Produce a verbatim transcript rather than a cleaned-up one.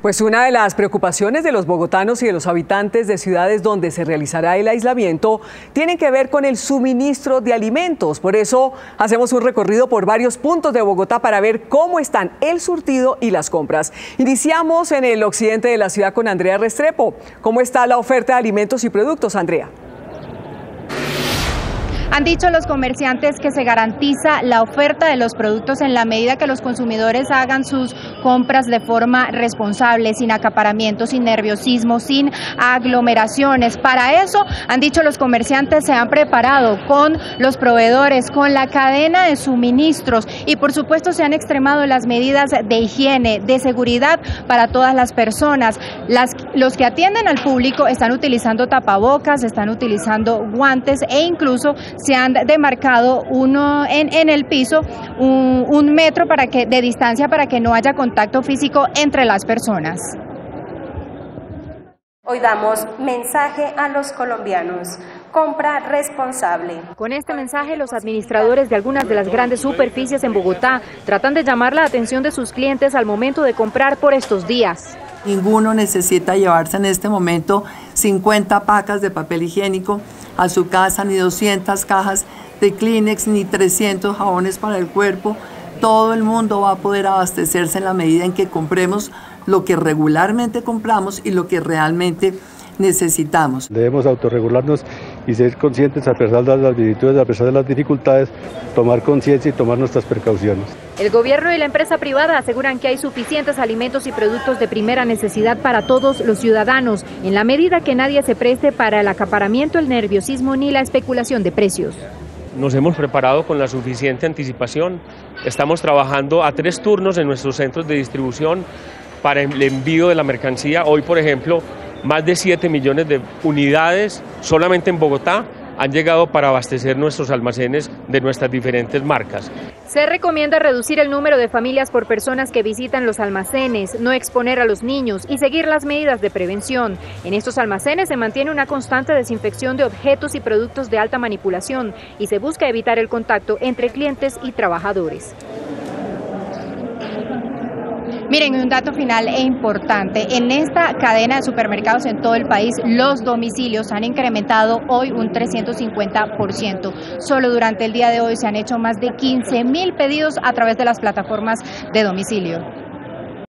Pues una de las preocupaciones de los bogotanos y de los habitantes de ciudades donde se realizará el aislamiento tienen que ver con el suministro de alimentos. Por eso hacemos un recorrido por varios puntos de Bogotá para ver cómo están el surtido y las compras. Iniciamos en el occidente de la ciudad con Andrea Restrepo. ¿Cómo está la oferta de alimentos y productos, Andrea? Han dicho los comerciantes que se garantiza la oferta de los productos en la medida que los consumidores hagan sus compras de forma responsable, sin acaparamiento, sin nerviosismo, sin aglomeraciones. Para eso, han dicho los comerciantes, se han preparado con los proveedores, con la cadena de suministros y por supuesto se han extremado las medidas de higiene, de seguridad para todas las personas. Las, los que atienden al público están utilizando tapabocas, están utilizando guantes e incluso se han demarcado uno en, en el piso un, un metro para que, de distancia para que no haya contacto físico entre las personas. Hoy damos mensaje a los colombianos. Compra responsable. Con este mensaje, los administradores de algunas de las grandes superficies en Bogotá tratan de llamar la atención de sus clientes al momento de comprar por estos días. Ninguno necesita llevarse en este momento cincuenta pacas de papel higiénico a su casa, ni doscientas cajas de Kleenex, ni trescientos jabones para el cuerpo. Todo el mundo va a poder abastecerse en la medida en que compremos lo que regularmente compramos y lo que realmente necesitamos. Debemos autorregularnos y ser conscientes, a pesar de las vicisitudes, a pesar de las dificultades, tomar conciencia y tomar nuestras precauciones. El gobierno y la empresa privada aseguran que hay suficientes alimentos y productos de primera necesidad para todos los ciudadanos, en la medida que nadie se preste para el acaparamiento, el nerviosismo ni la especulación de precios. Nos hemos preparado con la suficiente anticipación. Estamos trabajando a tres turnos en nuestros centros de distribución para el envío de la mercancía. Hoy, por ejemplo, más de siete millones de unidades solamente en Bogotá han llegado para abastecer nuestros almacenes de nuestras diferentes marcas. Se recomienda reducir el número de familias por personas que visitan los almacenes, no exponer a los niños y seguir las medidas de prevención. En estos almacenes se mantiene una constante desinfección de objetos y productos de alta manipulación y se busca evitar el contacto entre clientes y trabajadores. Miren, un dato final e importante, en esta cadena de supermercados en todo el país, los domicilios han incrementado hoy un trescientos cincuenta por ciento. Solo durante el día de hoy se han hecho más de quince mil pedidos a través de las plataformas de domicilio.